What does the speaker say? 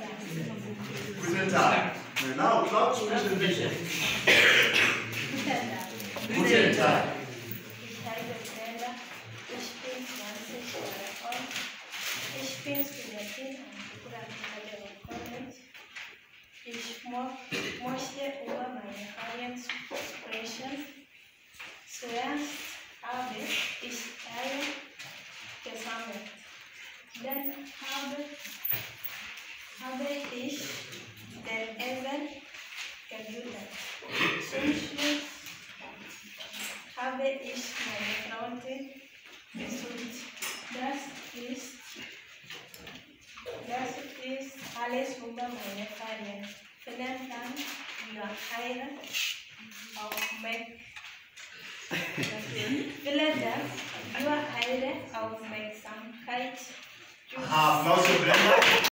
Guten Tag. Now, Klaus, bitte bitte. Guten Tag. Ich heiße Brenda, ich bin 20 Jahre alt. Ich bin Studentin am Kurantale College. Ich möchte über meine Ferien sprechen. Zuerst habe ich Eier gesammelt. Dann habe ich den Esel gefüttert. Zum Schluss habe ich meine Freundin besucht. Das ist alles über meine Ferien. Vielen Dank für eure Aufmerksamkeit. Applaus für Brenda.